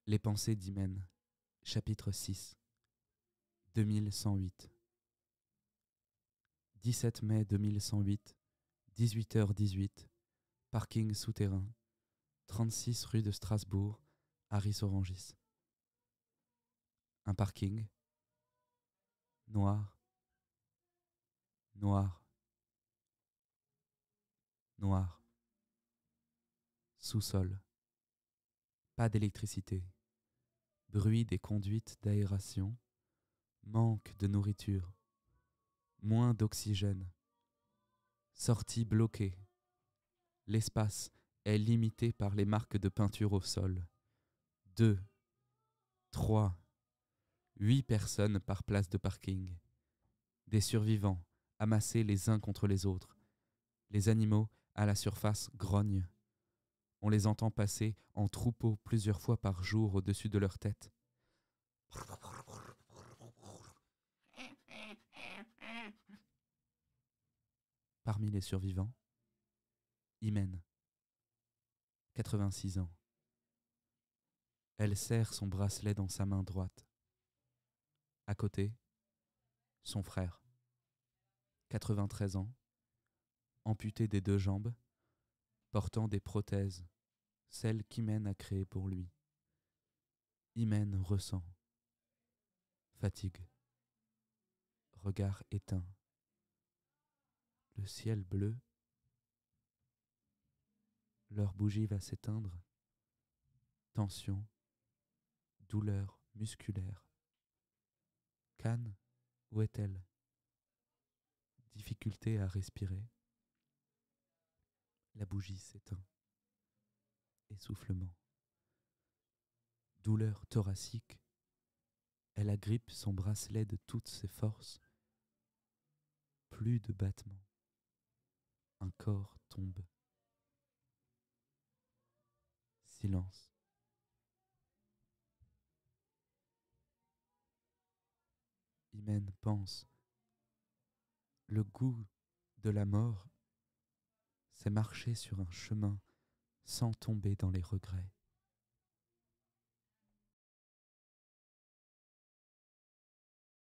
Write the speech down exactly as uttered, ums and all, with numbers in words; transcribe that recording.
Les pensées d'Hymen, chapitre six, deux mille cent huit. dix-sept mai deux mille cent huit, dix-huit heures dix-huit, parking souterrain, trente-six rue de Strasbourg, Aris-Orangis. Un parking, noir, noir, noir, sous-sol, pas d'électricité, bruit des conduites d'aération, manque de nourriture, moins d'oxygène, sortie bloquée. L'espace est limité par les marques de peinture au sol. Deux, trois, huit personnes par place de parking. Des survivants, amassés les uns contre les autres. Les animaux, à la surface, grognent. On les entend passer en troupeau plusieurs fois par jour au-dessus de leur tête. Parmi les survivants, Hymen, quatre-vingt-six ans. Elle serre son bracelet dans sa main droite. À côté, son frère, quatre-vingt-treize ans, amputé des deux jambes, portant des prothèses, celles qu'Hymen a créées pour lui. Hymen ressent fatigue, regard éteint, le ciel bleu, leur bougie va s'éteindre, tension, douleur musculaire. Canne, où est-elle? Difficulté à respirer. La bougie s'éteint. Essoufflement. Douleur thoracique. Elle agrippe son bracelet de toutes ses forces. Plus de battements. Un corps tombe. Silence. Hymen pense. Le goût de la mort, c'est marcher sur un chemin sans tomber dans les regrets.